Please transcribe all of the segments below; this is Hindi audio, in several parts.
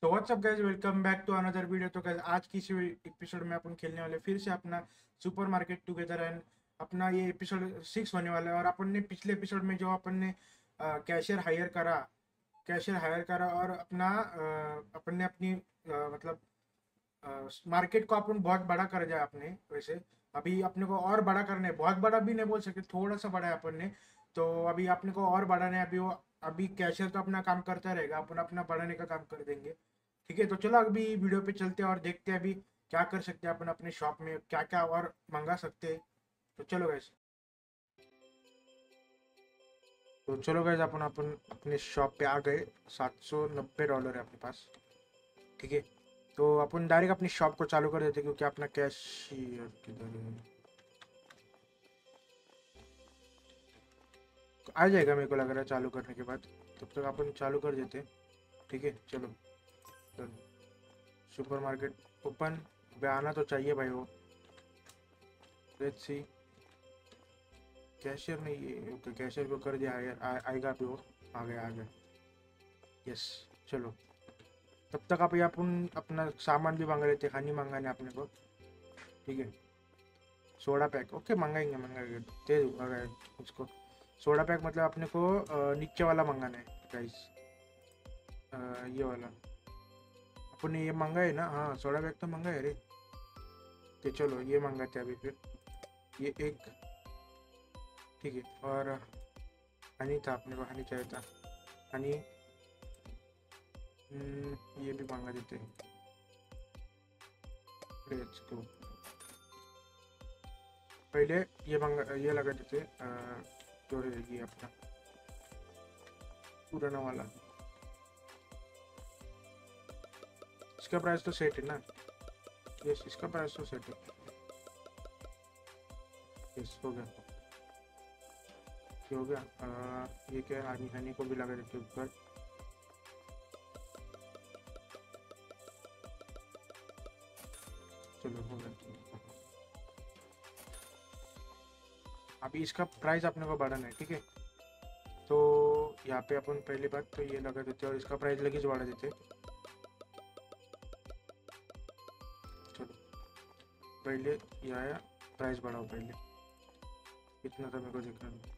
तो what's up guys, welcome back to another video. तो गाइज आज की इस एपिसोड में अपन खेलने वाले फिर से अपना सुपर मार्केट टुगेदर एंड अपना ये एपिसोड 6 होने वाला है। और अपन ने पिछले एपिसोड में जो अपन ने कैशियर हायर करा और अपना अपन ने अपनी मतलब मार्केट को अपन बहुत बड़ा कर दिया अपने। वैसे अभी अपने को और बड़ा करना है, बहुत बड़ा भी नहीं बोल सकते, थोड़ा सा बड़ा है अपन ने। तो अभी अपने को और बढ़ाना है। अभी कैशियर तो अपना काम करता रहेगा, अपन अपना बढ़ाने का काम कर देंगे। ठीक है, तो चलो अभी वीडियो पे चलते हैं और देखते हैं अभी क्या कर सकते हैं अपन अपने शॉप में, क्या क्या और मंगा सकते हैं। तो चलो गैस, अपन अपन अपने शॉप पे आ गए। $790 है अपने पास। ठीक है, तो अपन डायरेक्ट अपनी शॉप को चालू कर देते क्योंकि अपना कैश किधर है? आ जाएगा मेरे को लग रहा है चालू करने के बाद। तब तक अपन चालू कर देते। ठीक है, चलो चलो। सुपर मार्केट ओपन पे आना तो चाहिए भाई वो। Let's see. कैशियर नहीं है, ओके कैशियर को कर दिया आएगा भी वो। आ गया आ गया। यस, चलो। तब तक आप अपन अपना सामान भी मांग लेते, खानी मंगाने अपने को। ठीक है, सोडा पैक ओके मंगाएंगे दे दूँगा गाइस उसको। सोडा पैक मतलब अपने को नीचे वाला मंगाना है गाइस। ये वाला अपन ने ये मंगाए ना। हाँ, सोडा पैक तो मंगाए रे। तो चलो ये मंगाते हैं अभी फिर। ये एक। ठीक है, और हनी था, अपने को हनी चाहिए था। हनी। ये भी मंगा देते हैं। Let's go. पहले ये लगा देते जो रहेगी अपना पुराना वाला। इसका प्राइस तो सेट है ना। यस, इसका प्राइस तो सेट है। यस, हो गया। ये हो गया। ये क्या है, हनी हनी को भी लगा देते ऊपर। चलो हो गया। अभी इसका प्राइस अपने को बढ़ाना है। ठीक है, तो यहाँ पे अपन पहली बात तो ये लगा देते और इसका प्राइस लगे बढ़ा देते। चलो पहले ये आया, प्राइस बढ़ाओ पहले। कितना था मेरे को देखना है।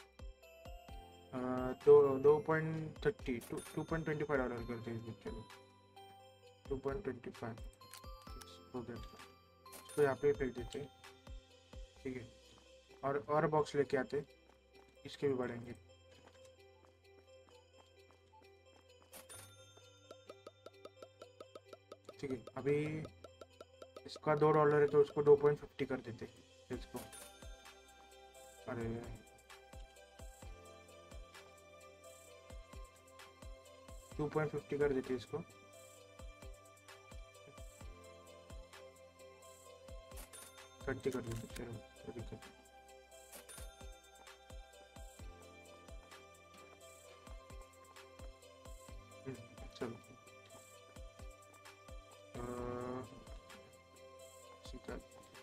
दो 2.25 $2.25 करते हैं। चलो 2.25 हो गया। तो यहाँ पे फेंक देते। ठीक है, और बॉक्स लेके आते, इसके भी बढ़ेंगे। ठीक है, अभी इसका $2 है तो उसको 2.50 कर देते इसको। अरे 2.50 कर देते इसको। 30 कर देते। चलो कोई दिक्कत नहीं। चलो सीधा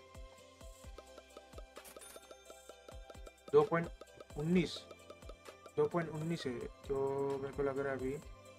2.19 2.19 है। तो मेरे को लग रहा है अभी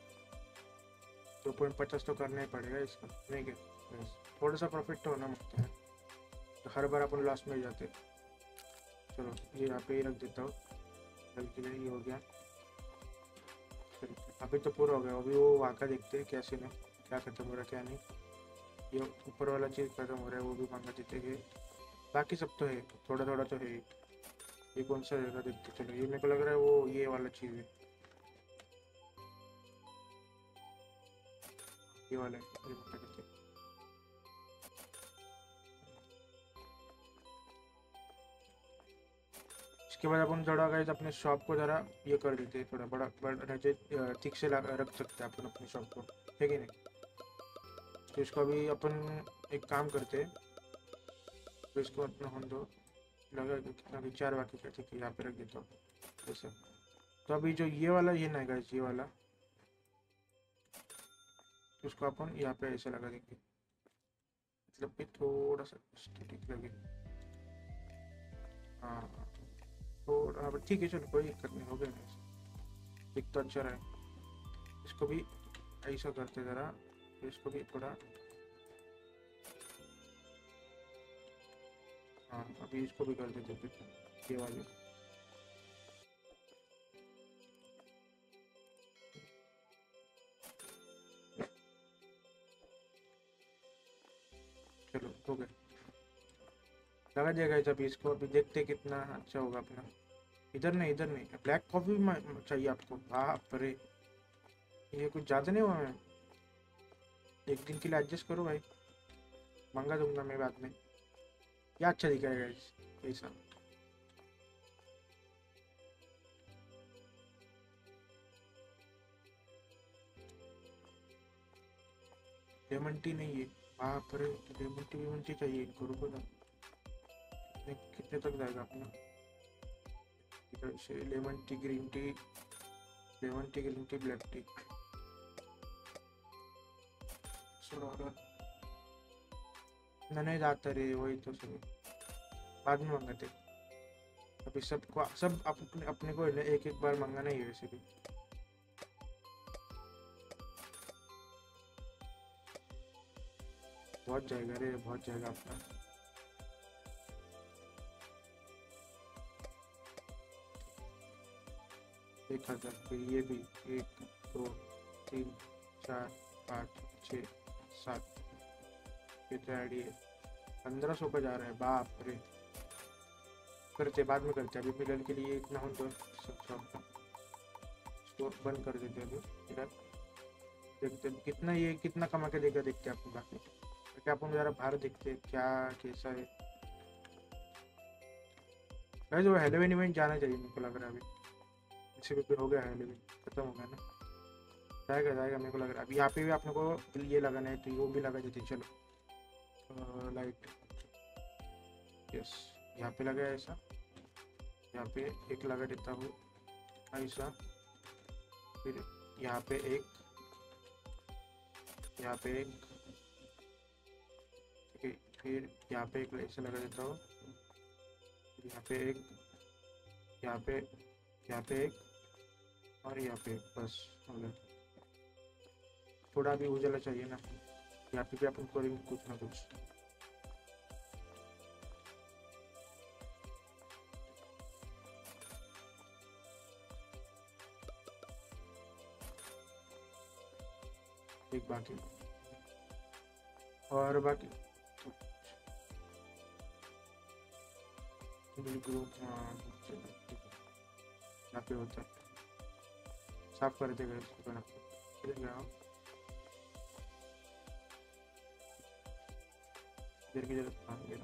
2.50 तो करना ही पड़ेगा इसका, नहीं क्या? बस थोड़ा सा प्रॉफिट तो होना मांगता है, तो हर बार अपन लॉस में ही जाते। चलो ये यहाँ पे ही रख देता हूँ, बल्कि नहीं ये हो गया। चलो, अभी तो पूरा हो गया। अभी वो वाका देखते हैं कैसे में क्या खत्म हो रहा है क्या नहीं। ये ऊपर वाला चीज़ खत्म हो रहा है वो भी मांगा देते हैं। बाकी सब तो है, थोड़ा थोड़ा तो है। ये कौन सा रहेगा देखते। चलो ये मेरे को लग रहा है वो ये वाला चीज़ है, ये वाला है, ये मांगा देते हैं। इसके बाद अपन थोड़ा गाइस अपने शॉप को ज़रा ये कर देते हैं, थोड़ा बड़ा बड़ा ठीक से रख सकते हैं अपन अपनी शॉप को, है कि नहीं? तो इसको अभी अपन एक काम करते हैं, तो इसको अपना हम दो लगा कितना भी 4 बाकी का। ठीक है, यहाँ पे रख देता हूँ जैसे। तो अभी जो ये वाला ये ना गाइस, ये वाला तो उसको अपन यहाँ पे ऐसे लगा देंगे, मतलब कि थोड़ा सा स्टेटिक लगे। हाँ, थोड़ा हाँ ठीक है, चलो कोई दिक्कत नहीं, हो गया। एक तो अच्छा रहा है। इसको भी ऐसा करते ज़रा, तो इसको भी थोड़ा, हाँ अभी इसको भी कर देते फिर ये वाले। चलो हो गया, लगा जाएगा इस, अभी इसको अभी देखते कितना अच्छा होगा अपना। इधर नहीं, इधर नहीं, ब्लैक कॉफी चाहिए आपको, बाप रे ये कुछ ज़्यादा नहीं हुआ। मैं एक दिन के लिए एडजस्ट करो भाई, मंगा दूंगा मैं बाद में। क्या अच्छा दिखाएगा ऐसा। लेमन टी नहीं है, बाप रे लेमन टी चाहिए इनको, रुको ना। कितने तक जाएगा अपना, इधर से lemon tea green tea, lemon tea green tea black tea, नहीं जाता रे, वही तो सही, बाद में मंगाते। अभी सबको सब अपने अपने को एक एक बार मंगाना ही है वैसे भी। बहुत जाएगा रे, बहुत जाएगा अपना। 1000, फिर ये भी 1 2 3 4 5 6 7, ये तो ऐड ही है। 1500 का जा रहा है, बाप रे। करते बाद में करते, अभी फिलहाल के लिए इतना हो तो सब शॉप का स्टोर बंद कर देते अभी फिलहाल। देखते कितना ये कितना कमा के देगा, देखते आपको बाकी, क्योंकि अपन जरा बाहर देखते क्या कैसा है। वैसे वो हेलोविन इवेंट जाना चाहिए मेरे को लग रहा है अभी, इसी पे हो गया हेलोविन, खत्म हो गया ना। जाएगा जाएगा मेरे को लग रहा है। अभी यहाँ पे भी आपने को ये लगाना है तो वो भी लगा देते। चलो लाइट, यस यहाँ पे लगा है ऐसा, यहाँ पे एक लगा देता हूँ ऐसा, फिर यहाँ पे एक, यहाँ पे एक, ठीक है, फिर यहाँ पे एक ऐसे लगा देता हूँ, यहाँ पे एक, यहाँ पे, यहाँ पे एक, और यहाँ पे एक, बस हो गया। थोड़ा भी उजाला चाहिए ना, यहाँ पे भी अपन करेंगे कुछ ना कुछ। एक बाकी और बाकी ग्रुप, हाँ यहाँ पे होता है, साफ कर देगा इसको बना के गया इधर की जरूरत, हाँ ये ना।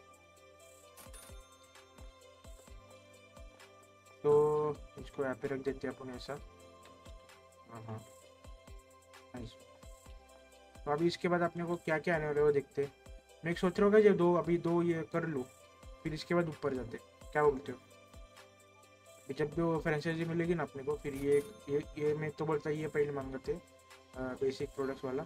तो इसको यहाँ पे रख देते हैं अपन ऐसा, हाँ हाँ नाइस। तो अभी इसके बाद अपने को क्या क्या आने वाला है वो देखते हैं। मैं एक सोच रहा हूँ कि दो अभी दो ये कर लूँ, फिर इसके बाद ऊपर जाते, क्या बोलते हो। जब भी वो फ्रेंचाइजी मिलेगी ना अपने को, फिर ये मैं तो बोलता ये पहले मांगते बेसिक प्रोडक्ट्स वाला।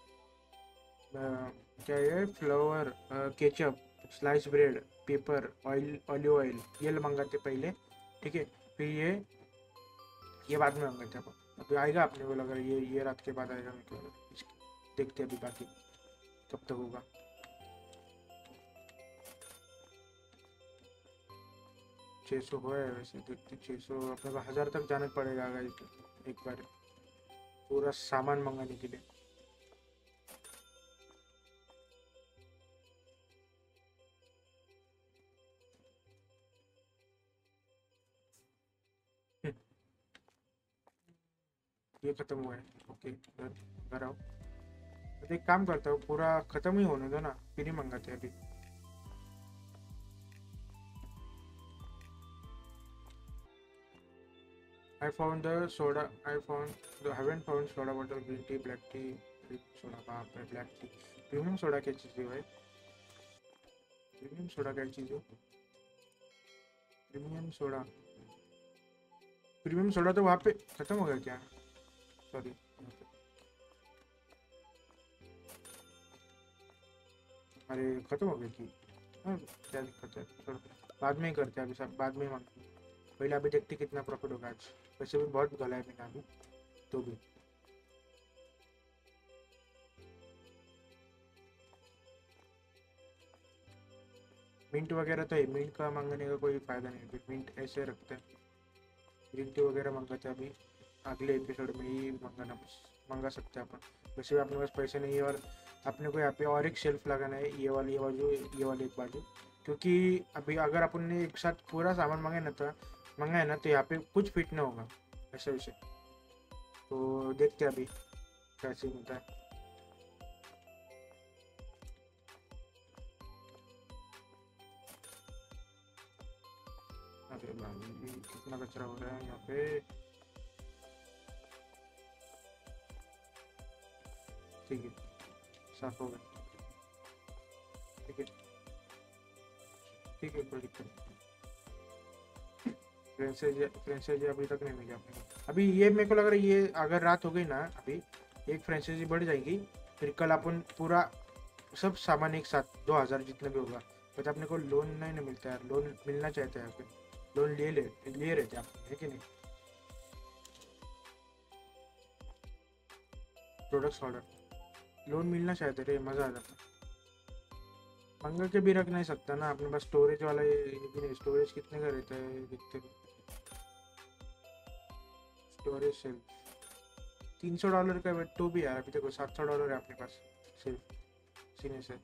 क्या है, flour, ketchup, slice bread, pepper, olive oil, ये मंगाते पहले, ठीक है। फिर ये बाद में मंगाते अपन। अभी आएगा अपने को लग रहा है ये रात के बाद आएगा मेरे को लग रहा है। देखते अभी बाकी कब तक होगा। 600 हो है वैसे, देखते 600 अपने को 1000 तक जाना पड़ेगा एक बार पूरा सामान मंगाने के लिए। ये खत्म हुआ है, ओके घर आओ। तो एक काम करता हूँ, पूरा खत्म ही होने दो ना, फिर ही मंगाते हैं अभी। I found the soda. I found. I haven't found soda water, green tea, black tea, soda, बाप रे black tea. प्रीमियम सोडा क्या चीज़ है भाई? प्रीमियम सोडा क्या चीज़ है? प्रीमियम सोडा, प्रीमियम सोडा तो वहाँ पे खत्म हो गया क्या? सॉरी, अरे खत्म हो गया कि? हाँ, क्या दिक्कत है, चलो बाद में ही करते हैं, अभी सब बाद में ही मांगते हैं। पहले अभी देखते कितना प्रॉफिट होगा आज। वैसे भी बहुत गला है मेरा अभी तो भी। मिंट वगैरह तो है, मिंट का मंगाने का कोई फायदा नहीं है, मिंट ऐसे रखते हैं। ग्रीन टी वगैरह मंगाते हैं अभी, अगले एपिसोड में ही मंगा सकते हैं अपन। वैसे भी अपने पास पैसे नहीं है, और अपने को यहाँ पे और एक शेल्फ लगाना है, ये बाजू, ये वाली एक बाजू, क्योंकि अभी अगर अपन ने एक साथ पूरा सामान मंगाए ना तो यहाँ पे कुछ फिट ना होगा, ऐसे वैसे। तो देखते हैं अभी कैसे होता है। अरे भाई कितना कचरा हो रहा है यहाँ पे। ठीक है, साफ हो गया। ठीक है, ठीक है, कोई दिक्कत नहीं। फ्रेंचाइजी अभी तक नहीं मिली अपने को। अभी ये मेरे को लग रहा है, ये अगर रात हो गई ना अभी, एक फ्रेंचाइजी बढ़ जाएगी, फिर कल अपन पूरा सब सामान एक साथ 2000 जितने भी होगा। बट अपने को लोन नहीं ना मिलता है, लोन मिलना चाहता है यहाँ पे, लोन लिए रहते आप, है कि नहीं। प्रोडक्ट्स ऑर्डर, लोन मिलना चाहते रे, मज़ा आ जाता। मंगा के भी रख नहीं सकता ना अपने पास, स्टोरेज वाला ये भी नहीं। स्टोरेज कितने का रहता है देखते, स्टोरेज सिर्फ $300 का है तो भी यार, अभी देखो $700 है अपने पास सिर्फ सीने से।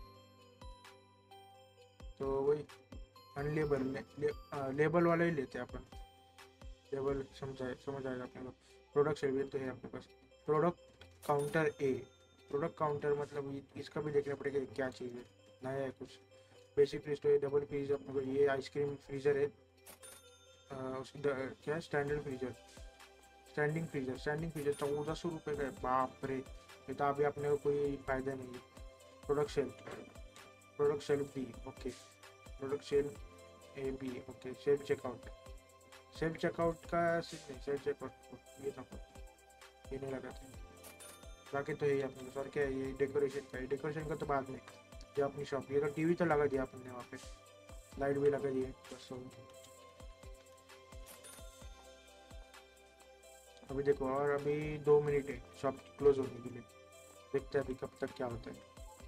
तो वही अनलेबल लेबल वाला ही लेते हैं अपन, लेबल समझ आएगा अपने को। प्रोडक्ट सर्विस तो है अपने पास। Product counter A, product counter मतलब इसका भी देखना पड़ेगा क्या चीज़ है, नया है कुछ। बेसिक फ्रीज तो ये डबल फ्रीज अपने को, ये आइसक्रीम फ्रीजर है। क्या स्टैंडर्ड फ्रीजर, स्टैंडिंग फ्रीजर 1400 रुपये का है, बाप रे। ये तो अभी अपने को कोई फायदा नहीं है। Product shelf B, okay. Product shelf A B, okay. Self checkout का सीन नहीं, सेल्फ चेकआउट ये था, ये नहीं लगाते। बाकी तो यही अपने पास, और क्या है, ये डेकोरेशन का है। डेकोरेशन का तो बाद में, ये अपनी शॉप। ये तो टीवी तो लगा दिया अपन ने वहाँ पे, लाइट भी लगा दी है बस। अभी देखो, और अभी 2 मिनट है शॉप क्लोज होने के लिए। देखते हैं अभी कब तक क्या होता है,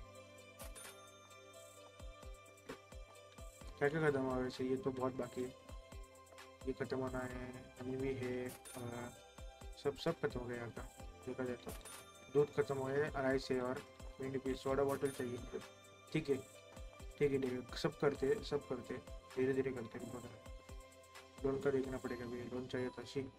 क्या क्या खत्म हुआ वैसे। ये तो बहुत बाकी है, ये खत्म होना है, अभी भी है। सब खत्म हो गया यहाँ का, देखा जाए तो। दूध खत्म हो गया, राइस है, और भिंडी भी, सोडा बॉटल चाहिए। ठीक है, ठीक है, ठीक है, सब करते धीरे धीरे करते हैं। लोन का देखना पड़ेगा, भी लोन चाहिए था सी।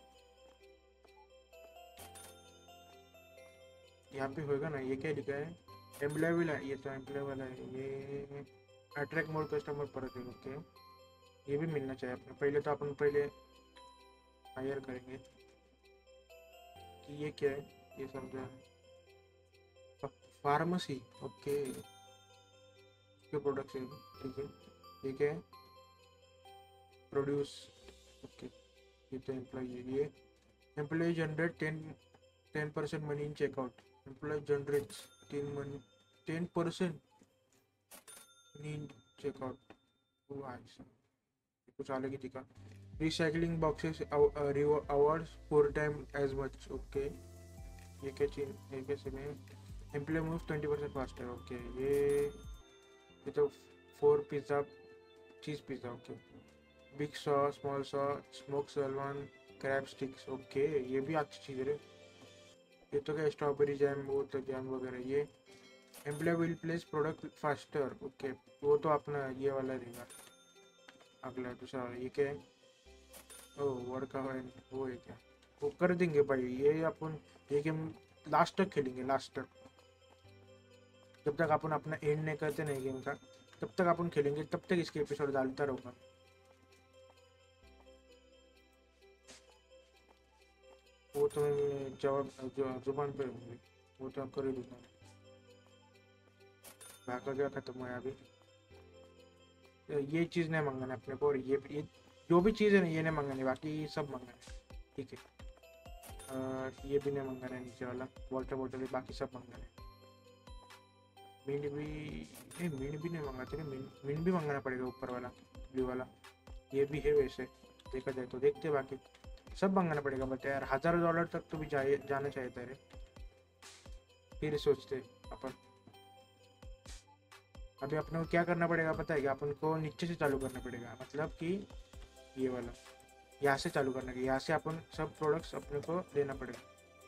यहाँ पे होगा ना, ये क्या लिखा है, एम्प्लॉय वाला, ये तो एम्प्लॉय वाला है। ये अट्रैक्ट मोर कस्टमर पर है, ओके। ये भी मिलना चाहिए अपने। पहले तो अपन पहले हायर करेंगे कि ये क्या है, ये समझा। फार्मेसी, ओके, के प्रोडक्ट है, ठीक है। ये क्या है, प्रोड्यूस, ओके। ये तो एम्प्लॉय है, ये employee generate 10% money in checkout. Employee generates 10% money in checkout. कुछ अलग ही दिखा। Recycling boxes awards 4 time as much, okay. ये क्या चीज, ये कैसे में एम्प्लॉय मूव 20% फास्टर, ओके। ये तो 4 pizza, cheese pizza, okay. Big saw, small saw, smoke salmon, crab sticks, okay. ये भी अच्छी चीज़ है। ये तो क्या, स्ट्रॉबेरी जैम, वो तो जैम वगैरह। ये employee will place product faster, okay. वो तो अपना ये वाला रहेगा। अगला दूसरा ये क्या है, ओ वर्क है, वो है क्या, वो कर देंगे भाई। ये अपन ये गेम लास्ट तक खेलेंगे, लास्ट तक, जब तक अपन अपना एंड नहीं करते नहीं गेम का, तब तक अपन खेलेंगे, तब तक इसके एपिसोड डालता रहूँगा। वो तो मैं जवाब जुबान पे होंगे, वो तो कर ही दूंगा। भागा गया खत्म हुआ है अभी। ये चीज़ नहीं मंगाना अपने को, और ये जो भी चीज़ है ना, ये नहीं मंगानी, बाकी सब मंगाना है, ठीक है। ये भी नहीं मंगाना है, नीचे वाला वाटर बॉटल, बाकी सब मंगाना है। मीन भी नहीं, मीन भी नहीं मंगाते ना, मीन भी मंगाना पड़ेगा, ऊपर वाला ब्लू वाला। ये भी है वैसे, देखा जाए तो। देखते बाकी सब मंगाना पड़ेगा, बट यार $1000 तक तो भी जाना चाहिए था रे, फिर सोचते अपन। अभी अपने को क्या करना पड़ेगा पता है कि अपन को नीचे से चालू करना पड़ेगा, मतलब कि ये वाला यहाँ से चालू करना है, यहाँ से अपन सब प्रोडक्ट्स अपने को देना पड़ेगा।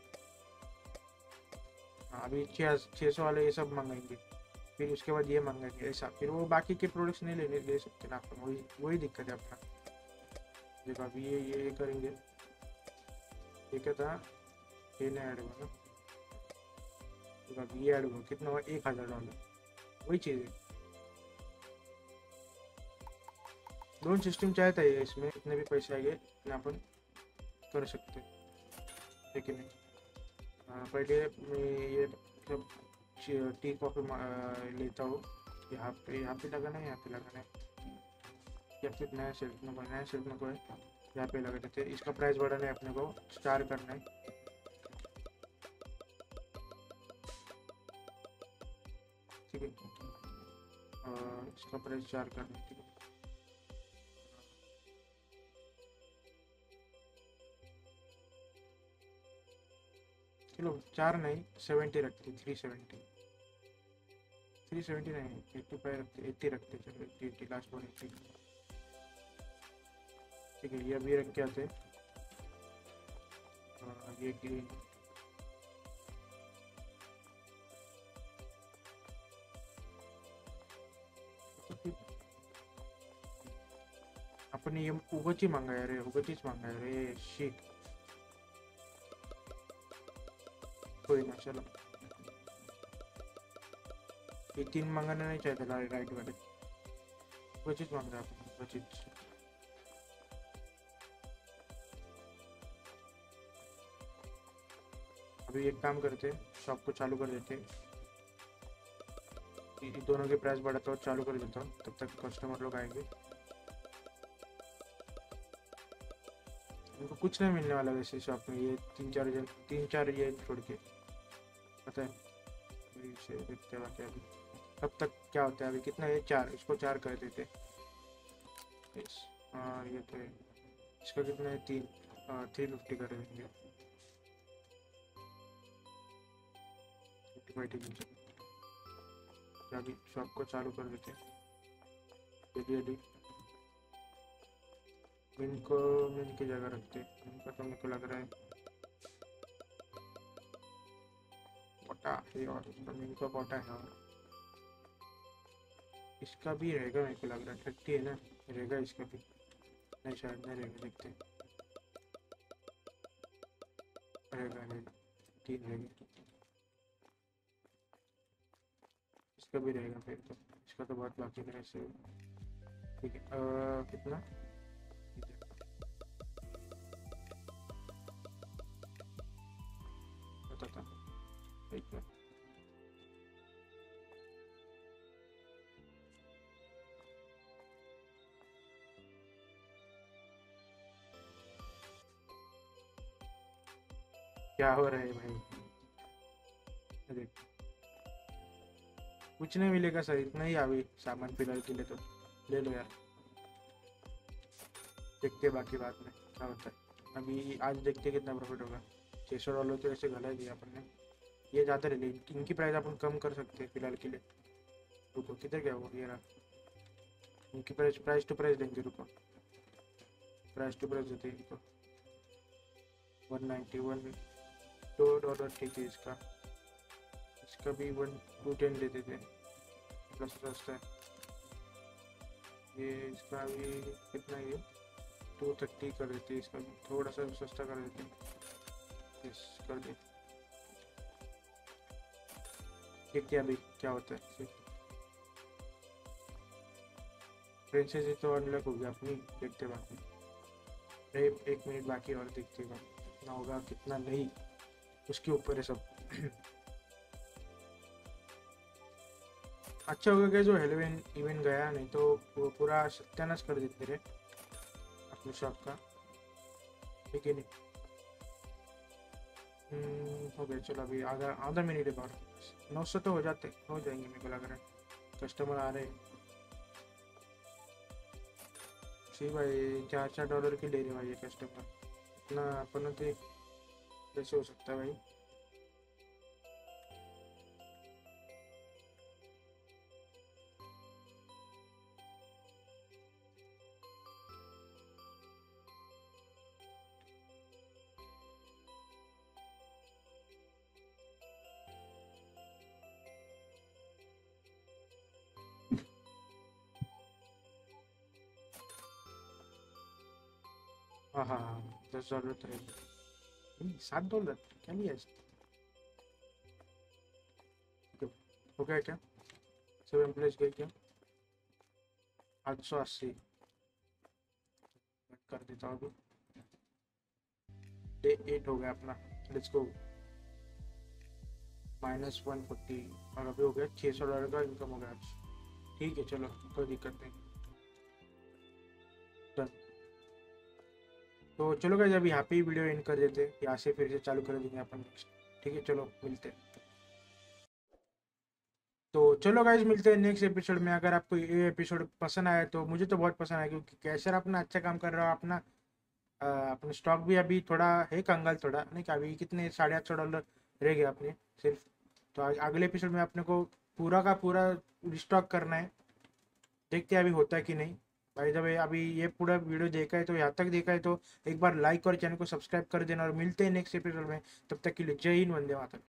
हाँ, अभी 600 वाले ये सब मंगाएंगे, फिर उसके बाद ये मंगाएंगे ऐसा, फिर वो बाकी के प्रोडक्ट्स नहीं ले सकते ना अपन, वही वही दिक्कत है अपना। देखो अभी ये करेंगे, ये क्या था, ये नहीं ऐड हुआ ना, देखो अभी ये ऐड हुआ, कितना हुआ, $1000, वही चीज़ है। लोन सिस्टम चाहता है इसमें, इतने भी पैसे आएंगे इतना अपन कर सकते हैं, लेकिन नहीं। पहले मैं ये सब टी कॉफ़ी लेता हूँ, यहाँ पे लगाना है, यहाँ पे लगाना है, या फिर नया सेल्फ में कोई यहाँ पे लगा देते हैं। इसका प्राइस बढ़ाना है अपने को, स्टार करना है, ठीक है, और इसका प्राइस 4 करना है, ठीक है। चलो 4 नहीं 70 रखते, 370 नहीं 85 रखते, 80 रखते, चलो 80 लास्ट वन 80, ठीक है। ये अभी रख के आते, ये ग्रीन, आपण ये उगची मांगाय रे, उगचीच मांगाय रे, शिट, कोई ना, चलो ये 3 मांगाना नहीं चाहते राइट वाले, उगचीच मांगा आपण, उगचीच। अभी एक काम करते, शॉप को चालू कर देते, ये दोनों के प्राइस बढ़ाता हूँ, चालू कर देता हूँ, तब तक कस्टमर लोग आएंगे। उनको कुछ नहीं मिलने वाला वैसे शॉप में, ये 3-4 ये छोड़ के, पता है, इसे देखते हैं बाकी अभी कब तक क्या होता है। अभी कितना है, 4, इसको 4 कर देते, यस। हाँ ये तो है, इसका कितना है, 350 कर देंगे, 55। अभी शॉप को चालू कर देते, जल्दी इनको मिन की जगह रखते, इनका तो मेरे को लग रहा है पोटा है, और इसका मिन का पोटा है, और इसका भी रहेगा, मेरे को लग रहा है 30 है ना, रहेगा इसका भी, नहीं शायद नहीं रहेगा, देखते हैं, रहेगा 3 रहेगा, इसका भी रहेगा, फिर तो इसका तो बहुत बाकी है ऐसे, ठीक है। कितना, बताता, एक मिनट, क्या हो रहा है भाई, अरे कुछ नहीं मिलेगा सर, इतना ही अभी सामान फिलहाल के लिए, तो ले लो यार, देखते हैं बाकी बात में क्या होता है। अभी आज देखते हैं कितना प्रॉफिट होगा, $600 तो ऐसे गला दिया अपन ने, ये ज़्यादा ले ली, इनकी प्राइस अपन कम कर सकते हैं फिलहाल के लिए। रुको किधर गया वो, ये रहा, इनकी प्राइस टू प्राइस देंगे, रुको प्राइस टू प्राइस देते हैं इनको, 191, $2 ठीक है, इसका भी 210 दे देते हैं, प्लस सस्ता है। ये इसका भी कितना, ये 230 कर देते हैं, इसका भी थोड़ा सा सस्ता कर देते हैं, यस कर दे, देखते हैं अभी क्या होता है। फ्रेंचाइजी तो अनलॉक हो गया अपनी, देखते बाकी, एक मिनट बाकी और देखते हैं कितना होगा कितना नहीं, उसके ऊपर है सब। अच्छा होगा क्या जो हेलोवीन इवेंट गया, नहीं तो वो पूरा सत्यानाश कर देते रहे अपने शॉप का, ठीक है नहीं। हो गया, चलो अभी आधा मिनट है, बार 900 तो हो जाएंगे, मेरे को लग रहा है कस्टमर आ रहे हैं। जी भाई, $4 की ले रहे भाई ये कस्टमर, इतना अपन तो कैसे हो सकता है भाई। हाँ हाँ हाँ, $10 रहेगा। $7 क्या लिया इसने? Okay, हो गया क्या? सब एम्प्लॉयज गए क्या? 880 कर देता हूँ अभी। डे 8 हो गया अपना। Let's go. -140 और अभी हो गया $600 का इनकम हो गया आज। ठीक है चलो, कोई दिक्कत नहीं। डन। तो चलो गाइस, अभी यहाँ पे ही वीडियो एंड कर देते हैं, यहाँ से फिर से चालू कर देंगे अपन नेक्स्ट। ठीक है चलो, मिलते हैं। तो चलो गाइज, मिलते हैं नेक्स्ट एपिसोड में। अगर आपको ये एपिसोड पसंद आया तो मुझे तो बहुत पसंद आया, क्योंकि कैशर अपना अच्छा काम कर रहा है। अपना अपना स्टॉक भी अभी थोड़ा है कंगाल, थोड़ा नहीं कि अभी कितने $850 रह गए अपने सिर्फ। तो अगले एपिसोड में अपने को पूरा का पूरा रिस्टॉक करना है। देखते हैं अभी होता है कि नहीं। भाई जब अभी ये पूरा वीडियो देखा है तो यहाँ तक देखा है तो एक बार लाइक और चैनल को सब्सक्राइब कर देना, और मिलते हैं नेक्स्ट एपिसोड में। तब तक के लिए जय हिंद, वंदे मातरम।